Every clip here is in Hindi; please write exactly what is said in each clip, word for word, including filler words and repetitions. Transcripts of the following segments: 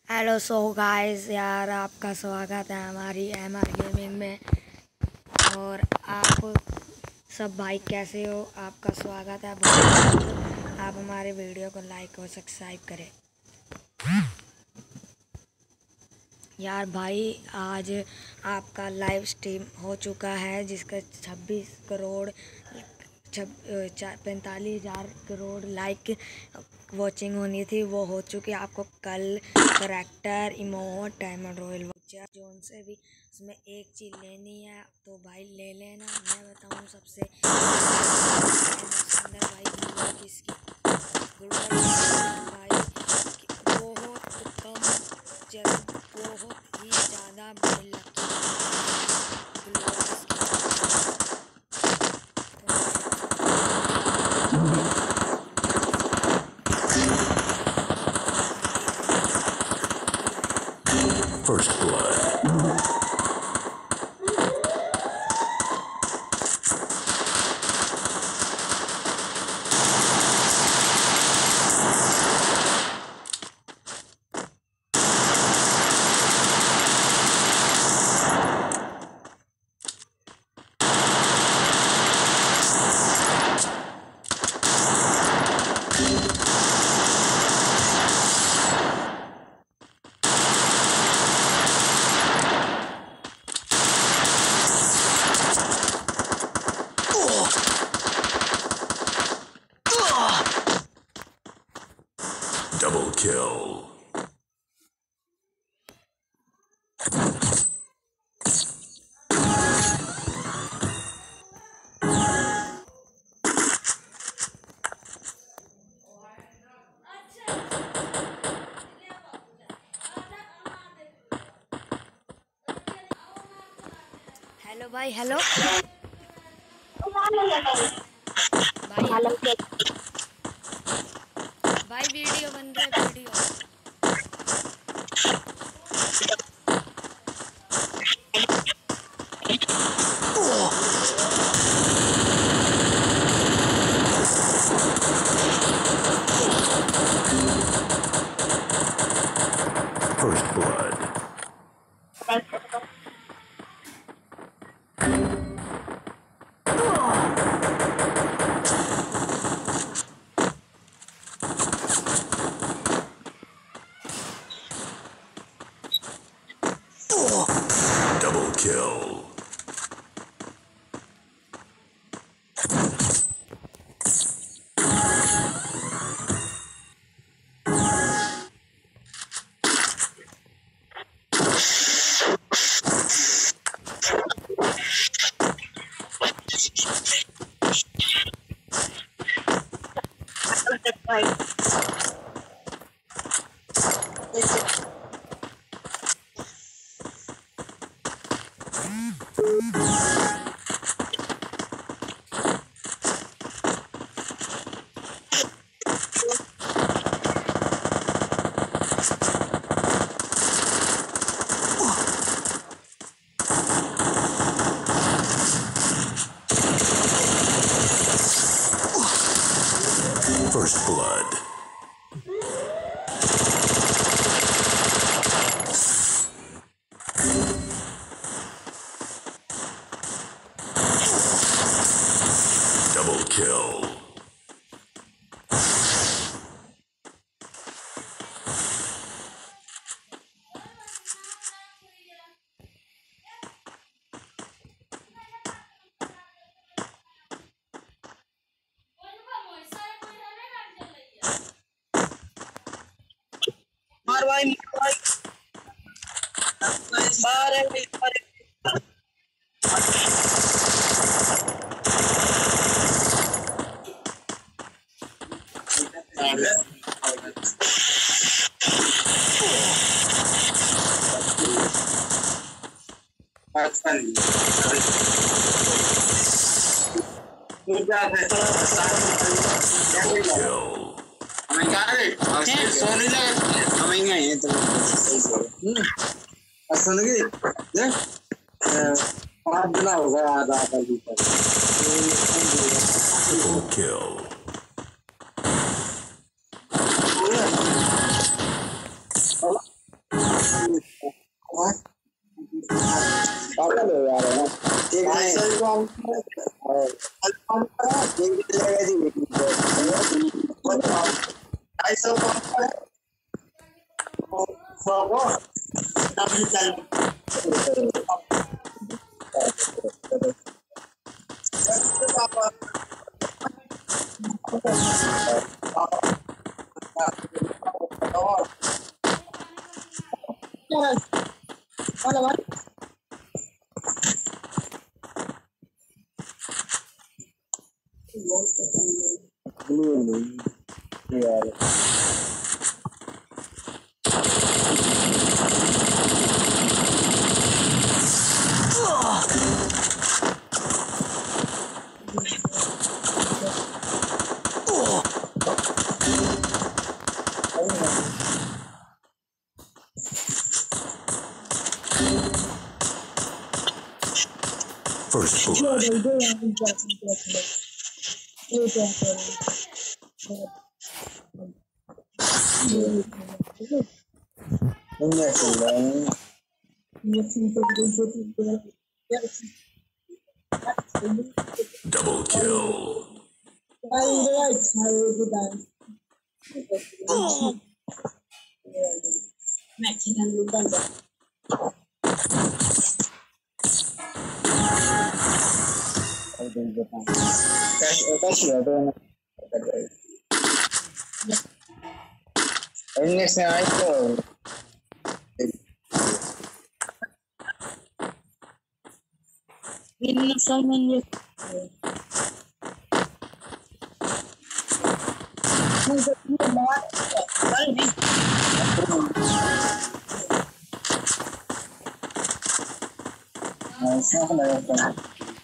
हेलो सो गाइस यार, आपका स्वागत है हमारी एम आर गेमिंग में। और आप सब भाई कैसे हो? आपका स्वागत है। बहुत आप हमारे वीडियो को लाइक और सब्सक्राइब करें यार। भाई आज आपका लाइव स्ट्रीम हो चुका है जिसका छब्बीस करोड़ छब पैंतालीस हज़ार करोड़ लाइक वॉचिंग होनी थी, वो हो चुकी है। आपको कल character emote diamond royal voucher जो उनसे भी उसमें एक चीज़ लेनी है तो भाई ले लेना। मैं बताऊँ सबसे अंदर भाई ग्लूवॉल किसकी ग्लूवॉल भाई बहुत कम जल्द बहुत ही ज़्यादा भाई लकी ग्लूवॉल First blood. Double kill. Hello भाई। हेलो भाई भाई वीडियो बन रहा है video. First blood. Double kill. First blood. Double kill. मार भाई मार भाई मार मार Kill. हमें क्या है और सोने लगे हमें क्या है तो हम्म सुन गई देख पाँच दिन होगा आधा आधा लीटर Triple kill. पागल हो यार है एक नहीं कौन कौन करा एक जगह जी ढाई सौ कौन है सौ को डबल चल यार First blood. नहीं चल रहा है Double kill. कैसे कैसे है तो इनमें से आई तो इन सामान ऐसा लगा था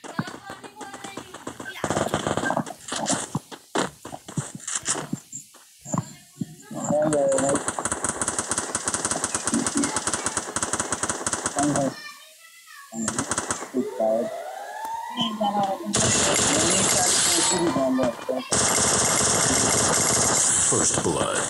First blood.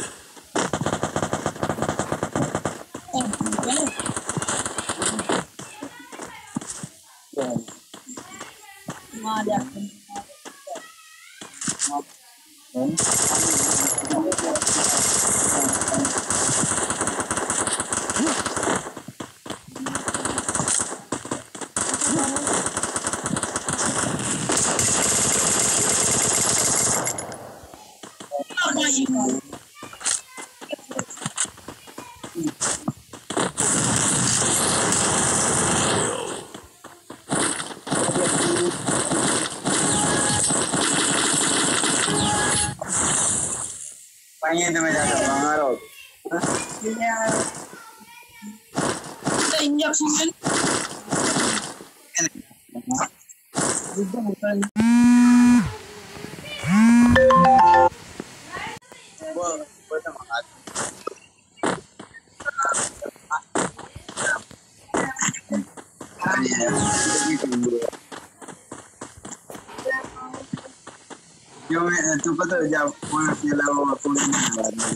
पानी तो मैं जाकर मंगा रहा हूँ इंजेक्शन वो वो तो मंगा जो मैं तू पता है जब फोन किया वो फोन नहीं मारना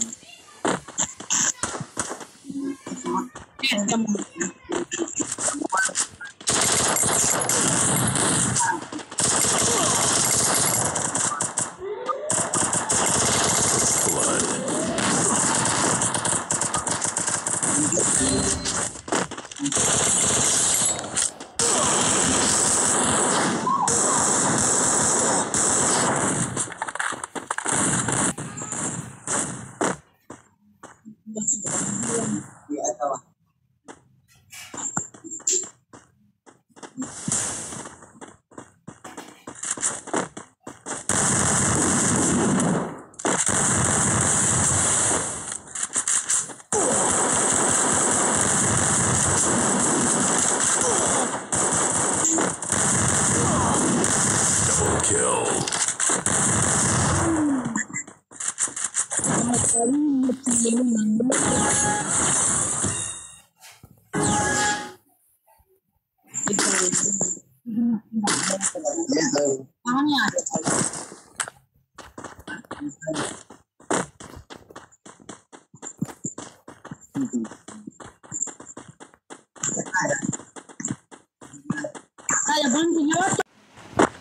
कहाँ आ रहा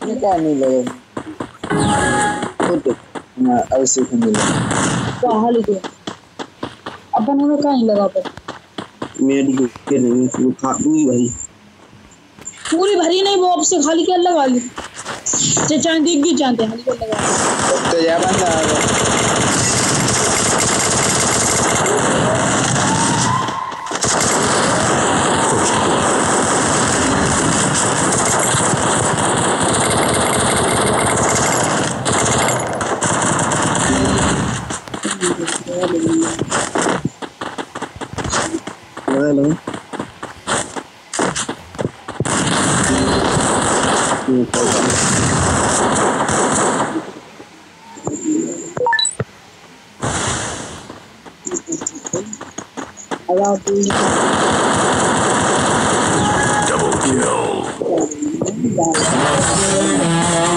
खाली क्या नहीं लगे खुद ऐसे ही मिले कहाँ लिखे अपन उन्हें कहीं लगा पर मेरी के नहीं वो खा पूरी भरी पूरी भरी नहीं वो आपसे खाली क्या लगा ली चे चांद दिख गई चांद खाली क्या लगा तो जा बंदा आ गया हेलो Double kill.